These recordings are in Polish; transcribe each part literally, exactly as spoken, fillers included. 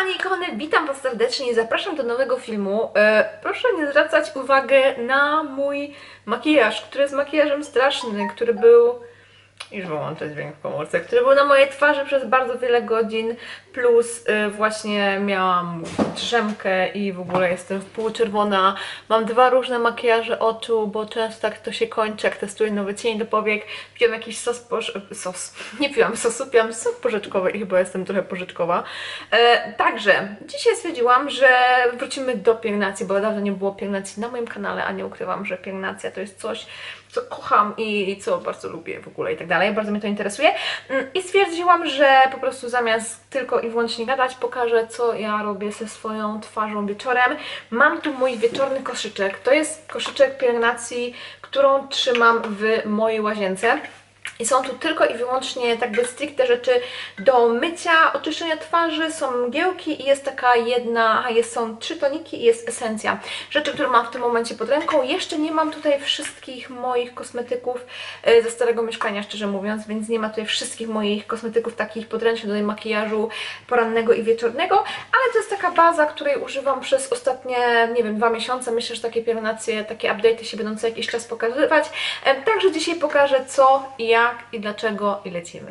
Kochani, kochane, witam Was serdecznie i zapraszam do nowego filmu. E, proszę nie zwracać uwagi na mój makijaż, który jest makijażem straszny, który był... Już wyłączę dźwięk w komórce, który był na mojej twarzy przez bardzo wiele godzin, plus y, właśnie miałam drzemkę i w ogóle jestem półczerwona. Mam dwa różne makijaże oczu, bo często tak to się kończy, jak testuję nowy cień do powiek. Piłam jakiś sos, poż... sos. Nie piłam sosu, piłam sos porzeczkowy i chyba jestem trochę porzeczkowa. E, także dzisiaj stwierdziłam, że wrócimy do pielęgnacji, bo dawno nie było pielęgnacji na moim kanale, a nie ukrywam, że pielęgnacja to jest coś, co kocham i co bardzo lubię w ogóle i tak dalej. Bardzo mnie to interesuje. I stwierdziłam, że po prostu zamiast tylko i wyłącznie gadać, pokażę, co ja robię ze swoją twarzą wieczorem. Mam tu mój wieczorny koszyczek. To jest koszyczek pielęgnacji, którą trzymam w mojej łazience. I są tu tylko i wyłącznie tak by stricte rzeczy do mycia, oczyszczenia twarzy, są mgiełki i jest taka jedna, a jest, są trzy toniki i jest esencja. Rzeczy, które mam w tym momencie pod ręką. Jeszcze nie mam tutaj wszystkich moich kosmetyków ze starego mieszkania, szczerze mówiąc, więc nie ma tutaj wszystkich moich kosmetyków takich podręcznych do makijażu porannego i wieczornego, ale to jest taka baza, której używam przez ostatnie, nie wiem, dwa miesiące. Myślę, że takie pielęgnacje, takie update'y się będą co jakiś czas pokazywać. Także dzisiaj pokażę, co i jak i dlaczego i lecimy.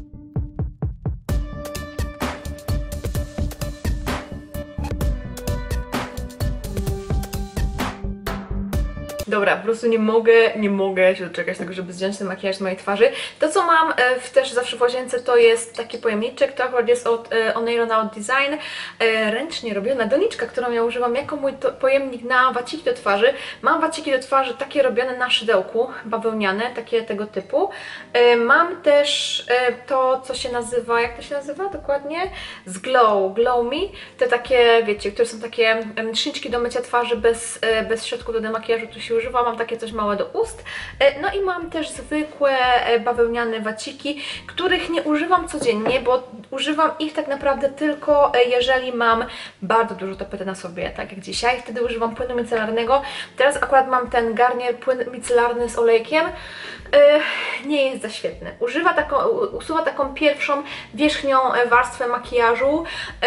Dobra, po prostu nie mogę, nie mogę się doczekać tego, żeby zdjąć ten makijaż z mojej twarzy. To, co mam e, w, też zawsze w łazience, to jest taki pojemniczek, to akurat jest od e, Onaeronaut Design, e, ręcznie robiona doniczka, którą ja używam jako mój to, pojemnik na waciki do twarzy. Mam waciki do twarzy takie robione na szydełku, bawełniane, takie tego typu. E, mam też e, to, co się nazywa, jak to się nazywa dokładnie? Z Glow, Glow Me. Te takie, wiecie, które są takie e, szniczki do mycia twarzy bez, e, bez środku do demakijażu, tu się używam, mam takie coś małe do ust. No i mam też zwykłe bawełniane waciki, których nie używam codziennie, bo używam ich tak naprawdę tylko jeżeli mam bardzo dużo tapety na sobie, tak jak dzisiaj. Wtedy używam płynu micelarnego. Teraz akurat mam ten Garnier płyn micelarny z olejkiem. Nie jest za świetny. Używa taką, usuwa taką pierwszą wierzchnią warstwę makijażu.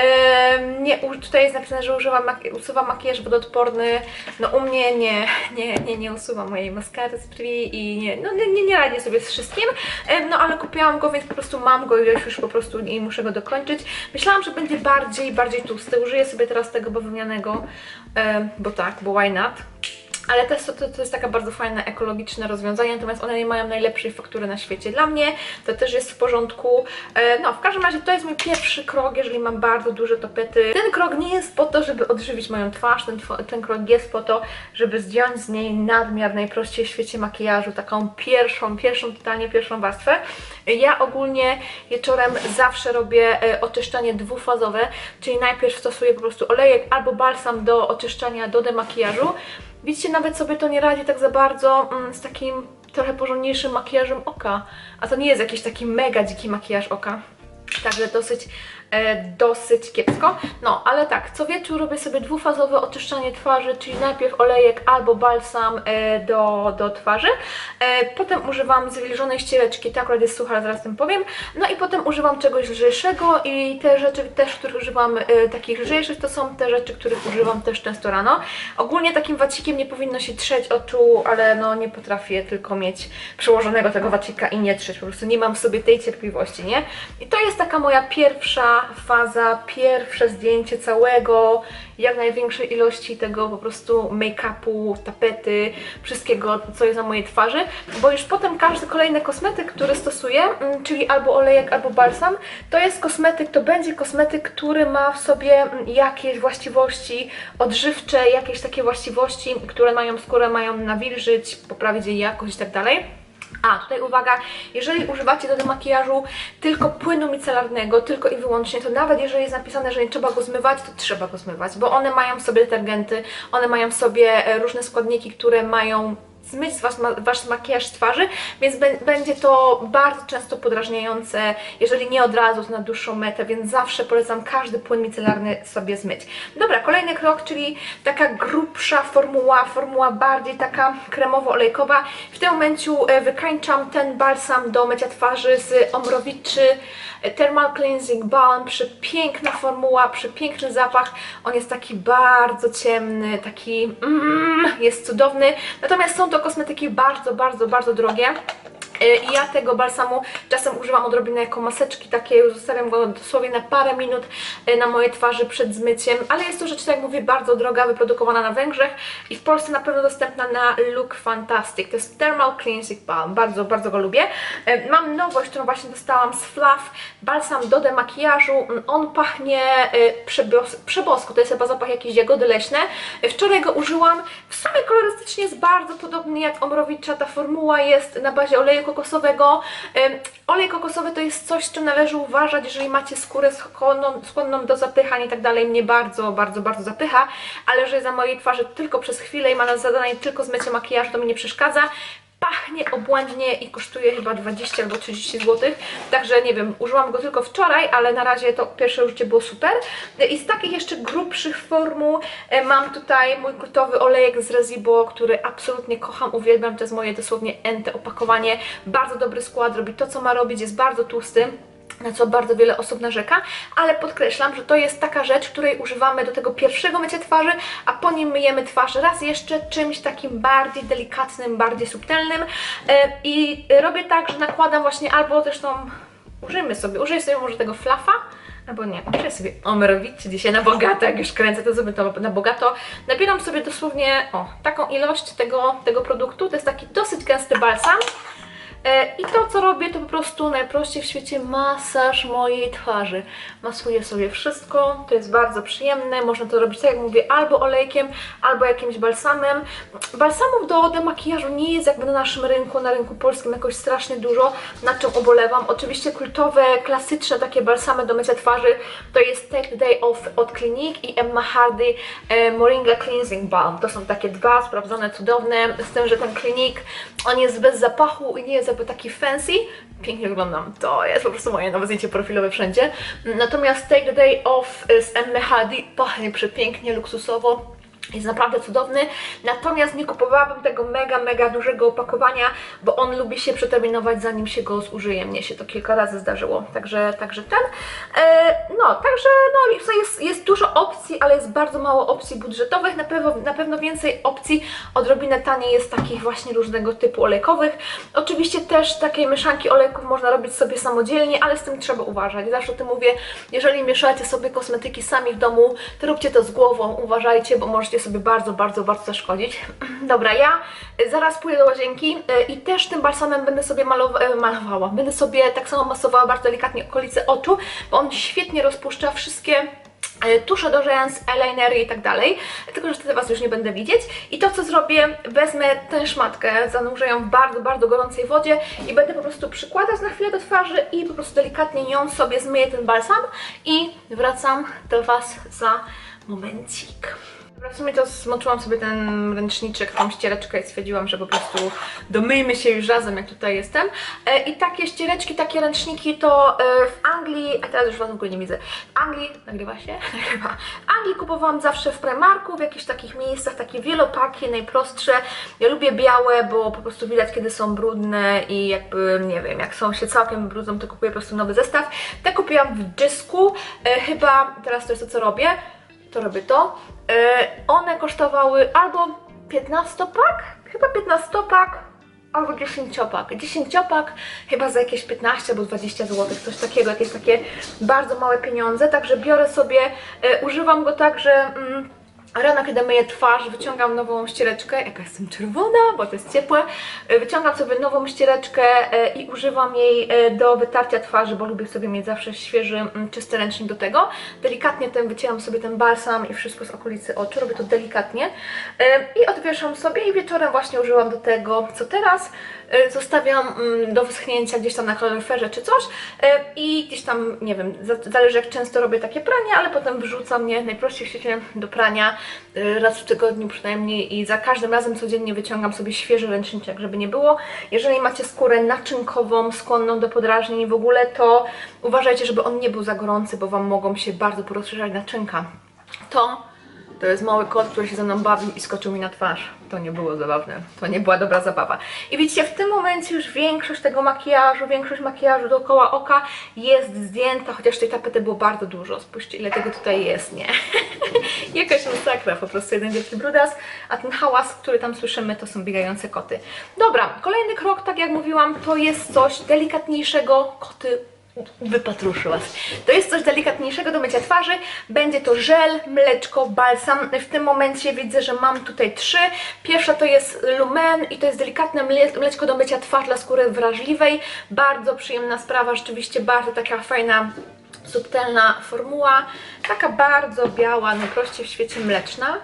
Nie, tutaj jest napisane, że używa maki usuwa makijaż wodoodporny. No u mnie nie, nie, nie, nie usuwa mojej maskary z brwi i nie, no, nie, nie radzi sobie z wszystkim. No ale kupiłam go, więc po prostu mam go i już po prostu nie muszę go dokończyć. Myślałam, że będzie bardziej, bardziej tłusty. Użyję sobie teraz tego bawełnianego, bo tak, bo why not? Ale też to, to, to jest taka bardzo fajne, ekologiczne rozwiązanie, natomiast one nie mają najlepszej faktury na świecie. Dla mnie to też jest w porządku. No, w każdym razie to jest mój pierwszy krok, jeżeli mam bardzo duże tapety. Ten krok nie jest po to, żeby odżywić moją twarz, ten, ten krok jest po to, żeby zdjąć z niej nadmiar najprościej w świecie makijażu, taką pierwszą, pierwszą, totalnie pierwszą warstwę. Ja ogólnie wieczorem zawsze robię oczyszczanie dwufazowe, czyli najpierw stosuję po prostu olejek albo balsam do oczyszczania, do demakijażu. Widzicie, nawet sobie to nie radzi tak za bardzo mm, z takim trochę porządniejszym makijażem oka. A to nie jest jakiś taki mega dziki makijaż oka. Także dosyć, e, dosyć kiepsko. No, ale tak, co wieczór robię sobie dwufazowe oczyszczanie twarzy, czyli najpierw olejek albo balsam e, do, do twarzy. E, potem używam zwilżonej ściereczki, to akurat jest sucha, ale zaraz tym powiem. No i potem używam czegoś lżejszego i te rzeczy też, których używam e, takich lżejszych, to są te rzeczy, których używam też często rano. Ogólnie takim wacikiem nie powinno się trzeć oczu, ale no nie potrafię tylko mieć przełożonego tego wacika i nie trzeć, po prostu nie mam w sobie tej cierpliwości, nie? I to jest taka moja pierwsza faza, pierwsze zdjęcie całego, jak największej ilości tego po prostu make-upu, tapety, wszystkiego, co jest na mojej twarzy, bo już potem każdy kolejny kosmetyk, który stosuję, czyli albo olejek, albo balsam, to jest kosmetyk, to będzie kosmetyk, który ma w sobie jakieś właściwości odżywcze, jakieś takie właściwości, które mają skórę, mają nawilżyć, poprawić jej jakość i tak dalej. A, tutaj uwaga, jeżeli używacie do demakijażu tylko płynu micelarnego, tylko i wyłącznie, to nawet jeżeli jest napisane, że nie trzeba go zmywać, to trzeba go zmywać, bo one mają w sobie detergenty, one mają w sobie różne składniki, które mają zmyć z was, ma, wasz makijaż z twarzy, więc będzie to bardzo często podrażniające, jeżeli nie od razu, to na dłuższą metę, więc zawsze polecam każdy płyn micelarny sobie zmyć. Dobra, kolejny krok, czyli taka grubsza formuła, formuła bardziej taka kremowo-olejkowa. W tym momencie wykańczam ten balsam do mycia twarzy z Omrowiczy Thermal Cleansing Balm. Przepiękna formuła, przepiękny zapach. On jest taki bardzo ciemny, taki mm, jest cudowny. Natomiast są to kosmetyki bardzo, bardzo, bardzo drogie. I ja tego balsamu czasem używam odrobinę jako maseczki takie, zostawiam go dosłownie na parę minut na mojej twarzy przed zmyciem, ale jest to rzecz, tak jak mówię, bardzo droga, wyprodukowana na Węgrzech i w Polsce na pewno dostępna na Look Fantastic. To jest Thermal Cleansing Balm, bardzo, bardzo go lubię. Mam nowość, którą właśnie dostałam z Fluff, balsam do demakijażu. On pachnie przebos przebosko, to jest chyba zapach jakiejś jagody leśne. Wczoraj go użyłam, w sumie kolorystycznie jest bardzo podobny jak Omrowicza, ta formuła jest na bazie oleju kokosowego. Olej kokosowy to jest coś, z czym należy uważać, jeżeli macie skórę skłonną, skłonną do zapychań i tak dalej. Mnie bardzo, bardzo, bardzo zapycha, ale jeżeli jest na mojej twarzy tylko przez chwilę i ma na zadanie tylko zmycie makijażu, to mi nie przeszkadza. Pachnie obłędnie i kosztuje chyba dwadzieścia albo trzydzieści złotych, także nie wiem, użyłam go tylko wczoraj, ale na razie to pierwsze użycie było super. I z takich jeszcze grubszych formuł mam tutaj mój kultowy olejek z Resibo, który absolutnie kocham, uwielbiam, to jest moje dosłownie ente opakowanie, bardzo dobry skład, robi to co ma robić, jest bardzo tłusty, na co bardzo wiele osób narzeka, ale podkreślam, że to jest taka rzecz, której używamy do tego pierwszego mycia twarzy, a po nim myjemy twarz raz jeszcze czymś takim bardziej delikatnym, bardziej subtelnym i robię tak, że nakładam właśnie albo zresztą użyjmy sobie, użyję sobie może tego Fluffa, albo nie, użyję sobie Omrowiczy dzisiaj na bogato, jak już kręcę, to sobie to na bogato. Nabieram sobie dosłownie o, taką ilość tego, tego produktu, to jest taki dosyć gęsty balsam. I to co robię to po prostu najprościej w świecie masaż mojej twarzy. Masuję sobie wszystko, to jest bardzo przyjemne, można to robić tak jak mówię albo olejkiem, albo jakimś balsamem. Balsamów do demakijażu nie jest jakby na naszym rynku, na rynku polskim jakoś strasznie dużo, na czym ubolewam. Oczywiście kultowe, klasyczne takie balsamy do mycia twarzy to jest Take the Day Off od Clinique i Emma Hardy e, Moringa Cleansing Balm. To są takie dwa sprawdzone, cudowne, z tym, że ten Clinique on jest bez zapachu i nie jest jakby taki fancy, pięknie wyglądam, to jest po prostu moje nowe zdjęcie profilowe wszędzie. Natomiast Take the Day Off z Emma Hardy pachnie przepięknie, luksusowo. Jest naprawdę cudowny, natomiast nie kupowałabym tego mega, mega dużego opakowania, bo on lubi się przeterminować zanim się go zużyje. Mnie się to kilka razy zdarzyło, także, także ten. E, no, także no, jest, jest dużo opcji, ale jest bardzo mało opcji budżetowych, na pewno, na pewno więcej opcji, odrobinę taniej jest takich właśnie różnego typu olejkowych. Oczywiście też takiej mieszanki olejków można robić sobie samodzielnie, ale z tym trzeba uważać. Zawsze o tym mówię, jeżeli mieszacie sobie kosmetyki sami w domu, to róbcie to z głową, uważajcie, bo możecie sobie bardzo, bardzo, bardzo zaszkodzić. Dobra, ja zaraz pójdę do łazienki i też tym balsamem będę sobie malowa malowała. Będę sobie tak samo masowała bardzo delikatnie okolice oczu, bo on świetnie rozpuszcza wszystkie tusze do rzęs, eyelinery i tak dalej, tylko że wtedy Was już nie będę widzieć. I to co zrobię, wezmę tę szmatkę, zanurzę ją w bardzo, bardzo gorącej wodzie i będę po prostu przykładać na chwilę do twarzy i po prostu delikatnie nią sobie zmyję ten balsam i wracam do Was za momencik. W sumie to zmoczyłam sobie ten ręczniczek, tą ściereczkę i stwierdziłam, że po prostu domyjmy się już razem, jak tutaj jestem. I takie ściereczki, takie ręczniki to w Anglii, a teraz już Was w ogóle nie widzę, w Anglii, nagrywa się? Nagrywa. W Anglii kupowałam zawsze w Primarku, w jakichś takich miejscach, takie wielopaki, najprostsze. Ja lubię białe, bo po prostu widać, kiedy są brudne i jakby, nie wiem, jak są się całkiem brudzą, to kupuję po prostu nowy zestaw. Te kupiłam w Dysku, chyba teraz to jest to, co robię. To robię to. Yy, one kosztowały albo piętnastopak, chyba piętnastopak, albo dziesięciopak. dziesięciopak chyba za jakieś piętnaście albo dwadzieścia złotych, coś takiego, jakieś takie bardzo małe pieniądze. Także biorę sobie, yy, używam go tak, że mm, rano, kiedy myję twarz, wyciągam nową ściereczkę, jaka jestem czerwona, bo to jest ciepłe, wyciągam sobie nową ściereczkę i używam jej do wytarcia twarzy, bo lubię sobie mieć zawsze świeży, czysty ręcznik do tego. Delikatnie tym wycieram sobie ten balsam i wszystko z okolicy oczu, robię to delikatnie i odwieszam sobie i wieczorem właśnie użyłam do tego, co teraz. Zostawiam do wyschnięcia gdzieś tam na kaloryferze czy coś i gdzieś tam, nie wiem, zależy jak często robię takie pranie, ale potem wrzucam je najprościej w świecie do prania raz w tygodniu przynajmniej i za każdym razem codziennie wyciągam sobie świeży ręczniczek, żeby nie było. Jeżeli macie skórę naczynkową, skłonną do podrażnień i w ogóle, to uważajcie, żeby on nie był za gorący, bo Wam mogą się bardzo porozszerzać naczynka. To To jest mały kot, który się ze mną bawił i skoczył mi na twarz. To nie było zabawne. To nie była dobra zabawa. I widzicie, w tym momencie już większość tego makijażu, większość makijażu dookoła oka jest zdjęta, chociaż tej tapety było bardzo dużo. Spójrzcie, ile tego tutaj jest, nie? Jakaś masakra, po prostu jeden wielki brudas, a ten hałas, który tam słyszymy, to są biegające koty. Dobra, kolejny krok, tak jak mówiłam, to jest coś delikatniejszego. Koty wypatruszył Was. To jest coś delikatniejszego do mycia twarzy. Będzie to żel, mleczko, balsam. W tym momencie widzę, że mam tutaj trzy. Pierwsza to jest Lumen i to jest delikatne mleczko do mycia twarzy dla skóry wrażliwej. Bardzo przyjemna sprawa, rzeczywiście bardzo taka fajna, subtelna formuła. Taka bardzo biała, najprościej w świecie mleczna.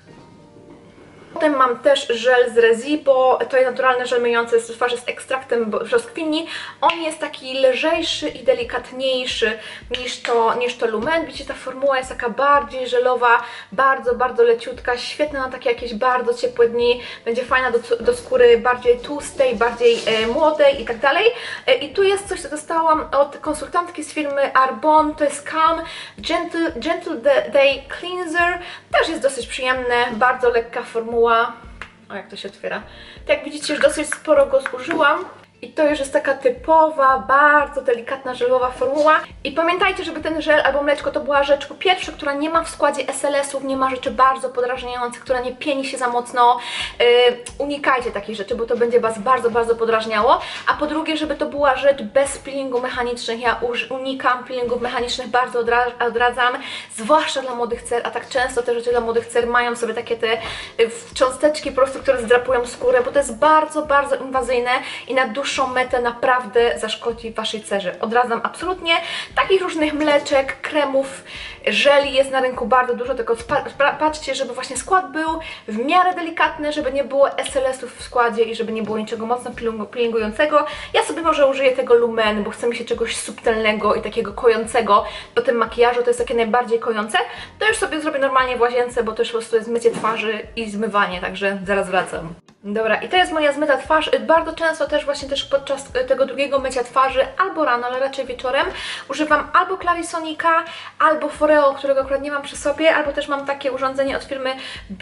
Potem mam też żel z Resibo, to jest naturalny żel myjący z twarzy z ekstraktem brzoskwini. On jest taki lżejszy i delikatniejszy niż to, niż to Lumen. Widzicie, ta formuła jest taka bardziej żelowa, bardzo, bardzo leciutka, świetna na takie jakieś bardzo ciepłe dni. Będzie fajna do, do skóry bardziej tłustej, bardziej e, młodej i tak dalej. E, I tu jest coś, co dostałam od konsultantki z firmy Arbonne, to jest Calm Gentle, Gentle Day Cleanser. Też jest dosyć przyjemne, bardzo lekka formuła. O, jak to się otwiera. Tak jak widzicie, już dosyć sporo go zużyłam. I to już jest taka typowa, bardzo delikatna, żelowa formuła. I pamiętajcie, żeby ten żel albo mleczko to była rzecz po pierwsze, która nie ma w składzie es el esów, nie ma rzeczy bardzo podrażniających, która nie pieni się za mocno. Yy, unikajcie takich rzeczy, bo to będzie Was bardzo, bardzo podrażniało. A po drugie, żeby to była rzecz bez peelingu mechanicznych. Ja unikam peelingów mechanicznych, bardzo odradzam, zwłaszcza dla młodych cer, a tak często te rzeczy dla młodych cer mają sobie takie te cząsteczki po prostu, które zdrapują skórę, bo to jest bardzo, bardzo inwazyjne i na dłuższą metę naprawdę zaszkodzi Waszej cerze. Odradzam absolutnie. Takich różnych mleczek, kremów, żeli jest na rynku bardzo dużo, tylko patrzcie, żeby właśnie skład był w miarę delikatny, żeby nie było es el esów w składzie i żeby nie było niczego mocno peelingującego. Ja sobie może użyję tego Lumen, bo chce mi się czegoś subtelnego i takiego kojącego do tym makijażu, to jest takie najbardziej kojące. To już sobie zrobię normalnie w łazience, bo to już po prostu jest mycie twarzy i zmywanie, także zaraz wracam. Dobra, i to jest moja zmyta twarz. Bardzo często też właśnie też podczas tego drugiego mycia twarzy, albo rano, ale raczej wieczorem, używam albo Clarisonika, albo Foreo, którego akurat nie mam przy sobie, albo też mam takie urządzenie od firmy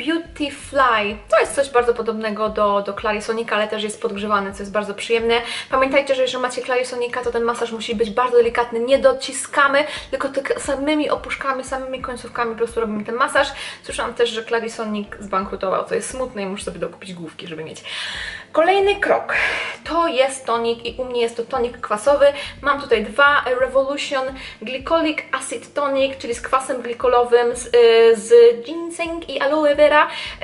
Beautyfly. To jest coś bardzo podobnego do, do Clarisonika, ale też jest podgrzewane, co jest bardzo przyjemne. Pamiętajcie, że jeżeli macie Clarisonika, to ten masaż musi być bardzo delikatny, nie dociskamy, tylko tylko samymi opuszkami, samymi końcówkami po prostu robimy ten masaż. Słyszałam też, że Clarisonik zbankrutował, co jest smutne i muszę sobie dokupić główki, żeby mieć. Kolejny krok to jest tonik i u mnie jest to tonik kwasowy. Mam tutaj dwa Revolution Glycolic Acid Tonic, czyli z kwasem glikolowym, z, z ginseng i aloe vera.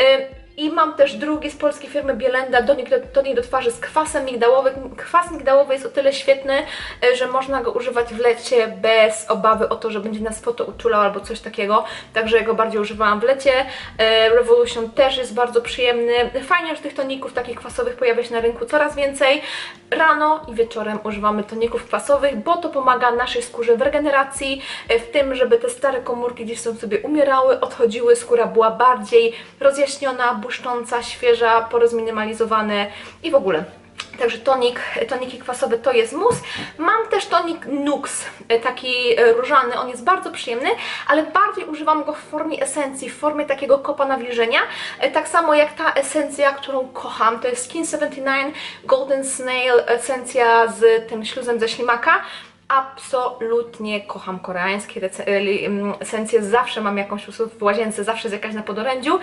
I mam też drugi z polskiej firmy Bielenda, tonik do, tonik do twarzy z kwasem migdałowym. Kwas migdałowy jest o tyle świetny, że można go używać w lecie bez obawy o to, że będzie nas fotouczulał albo coś takiego. Także ja go bardziej używałam w lecie. Revolution też jest bardzo przyjemny. Fajnie, że tych toników takich kwasowych pojawia się na rynku coraz więcej. Rano i wieczorem używamy toników kwasowych, bo to pomaga naszej skórze w regeneracji, w tym, żeby te stare komórki gdzieś są sobie umierały, odchodziły, skóra była bardziej rozjaśniona, błyszcząca, świeża, porozminimalizowane i w ogóle. Także tonik, toniki kwasowe to jest mus. Mam też tonik Nux, taki różany, on jest bardzo przyjemny, ale bardziej używam go w formie esencji, w formie takiego kopa nawilżenia. Tak samo jak ta esencja, którą kocham, to jest Skin siedemdziesiąt dziewięć Golden Snail, esencja z tym śluzem ze ślimaka. Absolutnie kocham koreańskie esencje, zawsze mam jakąś w łazience, zawsze jest jakaś na podorędziu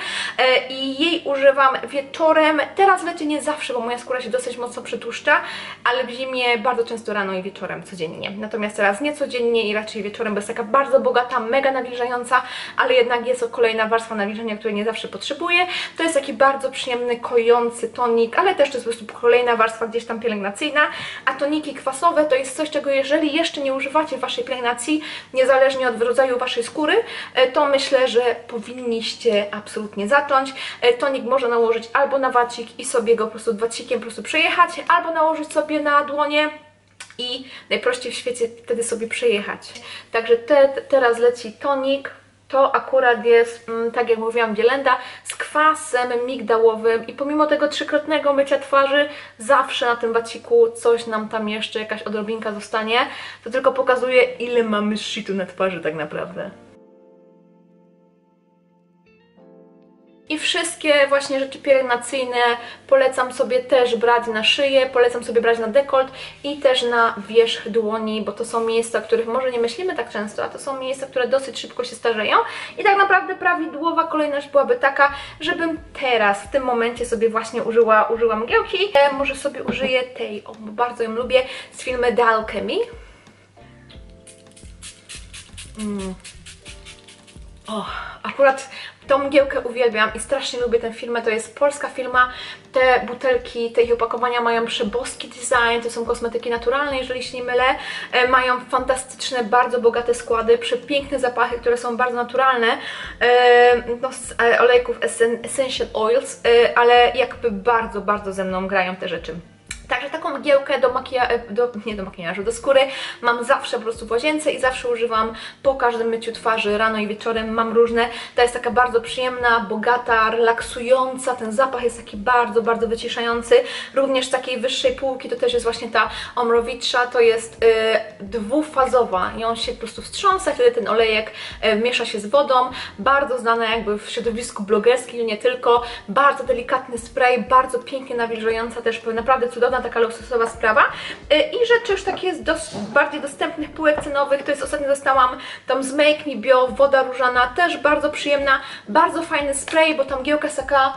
i jej używam wieczorem. Teraz w lecie nie zawsze, bo moja skóra się dosyć mocno przytłuszcza, ale w zimie bardzo często rano i wieczorem codziennie. Natomiast teraz nie codziennie i raczej wieczorem, bo jest taka bardzo bogata, mega nawilżająca, ale jednak jest to kolejna warstwa nawilżenia, której nie zawsze potrzebuję. To jest taki bardzo przyjemny, kojący tonik, ale też to jest po prostu kolejna warstwa gdzieś tam pielęgnacyjna, a toniki kwasowe to jest coś, czego jeżeli jeszcze nie używacie w Waszej pielęgnacji, niezależnie od rodzaju Waszej skóry, to myślę, że powinniście absolutnie zacząć. Tonik można nałożyć albo na wacik i sobie go po prostu wacikiem po prostu przejechać, albo nałożyć sobie na dłonie i najprościej w świecie wtedy sobie przejechać. Także te, teraz leci tonik. to akurat jest, tak jak mówiłam, Dzielenda z kwasem migdałowym i pomimo tego trzykrotnego mycia twarzy zawsze na tym waciku coś nam tam jeszcze, jakaś odrobinka zostanie. To tylko pokazuje, ile mamy shitu na twarzy tak naprawdę. I wszystkie właśnie rzeczy pielęgnacyjne polecam sobie też brać na szyję, polecam sobie brać na dekolt i też na wierzch dłoni, bo to są miejsca, o których może nie myślimy tak często, a to są miejsca, które dosyć szybko się starzeją. I tak naprawdę prawidłowa kolejność byłaby taka, żebym teraz, w tym momencie sobie właśnie użyła, użyła mgiełki. E, może sobie użyję tej, o, bo bardzo ją lubię, z filmu The Alchemy. Mm. O, akurat tą mgiełkę uwielbiam i strasznie lubię tę firmę, to jest polska firma. Te butelki, te ich opakowania mają przeboski design, to są kosmetyki naturalne, jeżeli się nie mylę. E, mają fantastyczne, bardzo bogate składy, przepiękne zapachy, które są bardzo naturalne, e, no, z e, olejków Essential Oils, e, ale jakby bardzo, bardzo ze mną grają te rzeczy. Także taką mgiełkę do makijażu, do, nie do makijażu, do skóry mam zawsze po prostu w łazience i zawsze używam po każdym myciu twarzy, rano i wieczorem, mam różne. Ta jest taka bardzo przyjemna, bogata, relaksująca, ten zapach jest taki bardzo, bardzo wyciszający. Również z takiej wyższej półki to też jest właśnie ta Omrowicza, to jest y, dwufazowa i on się po prostu wstrząsa, wtedy ten olejek y, miesza się z wodą. Bardzo znana jakby w środowisku blogerskim, nie tylko. Bardzo delikatny spray, bardzo pięknie nawilżająca, też naprawdę cudowna, taka luksusowa sprawa. I rzeczy już takie z dos bardziej dostępnych półek cenowych, to jest ostatnio dostałam tam z Make Me Bio, woda różana, też bardzo przyjemna, bardzo fajny spray, bo ta mgiełka jest taka,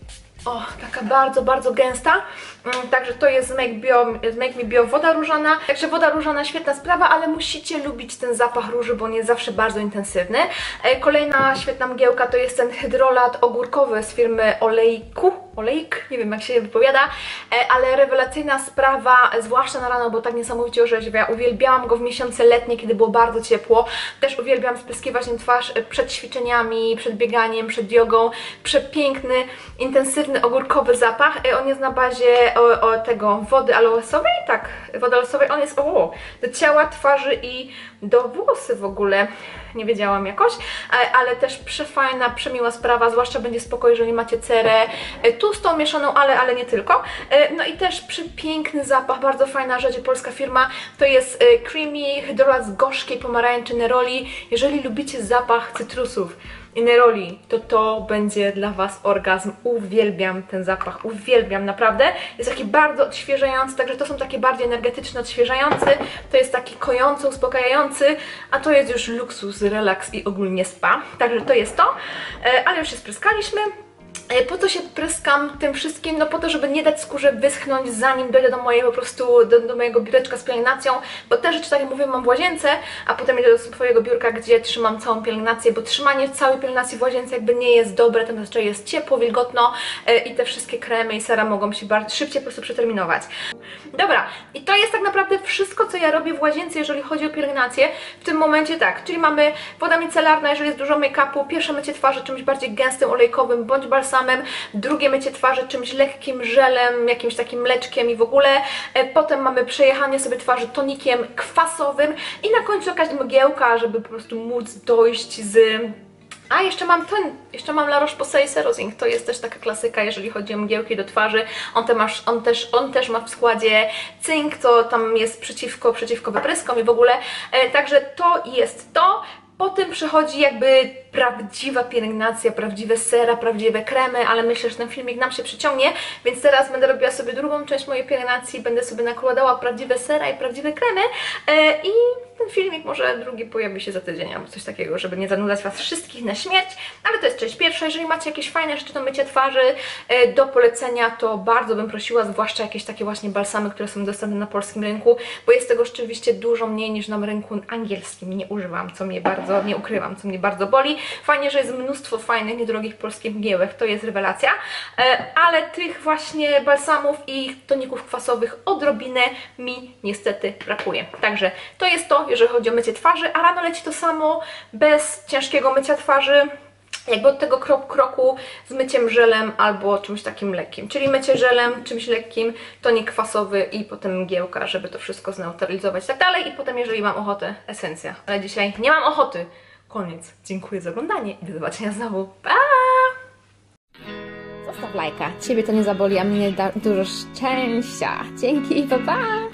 o, taka bardzo, bardzo gęsta. Także to jest z Make, Bio, z Make Me Bio woda różana. Także woda różana, świetna sprawa, ale musicie lubić ten zapach róży, bo on jest zawsze bardzo intensywny. Kolejna świetna mgiełka to jest ten hydrolat ogórkowy z firmy Olejku. Olejk, nie wiem jak się wypowiada, ale rewelacyjna sprawa, zwłaszcza na rano, bo tak niesamowicie orzeźwia. Uwielbiałam go w miesiące letnie, kiedy było bardzo ciepło. Też uwielbiam spryskiwać nim twarz przed ćwiczeniami, przed bieganiem, przed jogą. Przepiękny, intensywny, ogórkowy zapach. On jest na bazie o, o tego wody aloesowej, tak, wody aloesowej, on jest o, do ciała, twarzy i do włosy w ogóle, nie wiedziałam jakoś, ale też przefajna, przemiła sprawa, zwłaszcza będzie spoko, jeżeli macie cerę tłustą, mieszaną, ale, ale nie tylko. No i też przepiękny zapach, bardzo fajna rzecz, polska firma, to jest Creamy hydrolat z gorzkiej pomarańczy neroli. Jeżeli lubicie zapach cytrusów i neroli, to to będzie dla Was orgazm. Uwielbiam ten zapach, uwielbiam naprawdę. Jest taki bardzo odświeżający, także to są takie bardziej energetyczne, odświeżający, to jest taki kojący, uspokajający, a to jest już luksus, relaks i ogólnie spa. Także to jest to, ale już się spryskaliśmy. Po co się pryskam tym wszystkim? No po to, żeby nie dać skórze wyschnąć, zanim dojdę do mojej po prostu, do, do mojego biureczka z pielęgnacją, bo te rzeczy, tak jak mówię, mam w łazience, a potem idę do swojego biurka, gdzie trzymam całą pielęgnację, bo trzymanie całej pielęgnacji w łazience jakby nie jest dobre, tam zazwyczaj jest ciepło, wilgotno yy, i te wszystkie kremy i sera mogą się bardzo szybciej po prostu przeterminować. Dobra, i to jest tak naprawdę wszystko, co ja robię w łazience, jeżeli chodzi o pielęgnację. W tym momencie tak, czyli mamy woda micelarna, jeżeli jest dużo make-upu, pierwsze mycie twarzy czymś bardziej gęstym, olejkowym bądź balsamem, drugie mycie twarzy czymś lekkim żelem, jakimś takim mleczkiem i w ogóle. Potem mamy przejechanie sobie twarzy tonikiem kwasowym i na końcu jakaś mgiełka, żeby po prostu móc dojść z... A, jeszcze mam ten, jeszcze mam La Roche-Posay Cerosing, to jest też taka klasyka, jeżeli chodzi o mgiełki do twarzy. On, te masz, on, też, on też ma w składzie cynk, to tam jest przeciwko, przeciwko wypryskom i w ogóle. E, także to jest to. Potem przychodzi jakby prawdziwa pielęgnacja, prawdziwe sera, prawdziwe kremy, ale myślę, że ten filmik nam się przyciągnie, więc teraz będę robiła sobie drugą część mojej pielęgnacji, będę sobie nakładała prawdziwe sera i prawdziwe kremy e, i ten filmik może drugi pojawi się za tydzień albo coś takiego, żeby nie zanudzać Was wszystkich na śmierć, ale to jest część pierwsza. Jeżeli macie jakieś fajne rzeczy do mycia twarzy e, do polecenia, to bardzo bym prosiła, zwłaszcza jakieś takie właśnie balsamy, które są dostępne na polskim rynku, bo jest tego rzeczywiście dużo mniej niż na rynku angielskim. Nie używam, co mnie bardzo, nie ukrywam, co mnie bardzo boli. Fajnie, że jest mnóstwo fajnych, niedrogich polskich mgiełek, to jest rewelacja, e, ale tych właśnie balsamów i toników kwasowych odrobinę mi niestety brakuje. Także to jest to, jeżeli chodzi o mycie twarzy, a rano leci to samo, bez ciężkiego mycia twarzy, jakby od tego krok kroku z myciem żelem albo czymś takim lekkim. Czyli mycie żelem, czymś lekkim, tonik kwasowy i potem mgiełka, żeby to wszystko zneutralizować i tak dalej. I potem, jeżeli mam ochotę, esencja. Ale dzisiaj nie mam ochoty. koniec. Dziękuję za oglądanie i do zobaczenia znowu. Pa! Zostaw lajka. Ciebie to nie zaboli, a mnie da dużo szczęścia. Dzięki, pa pa!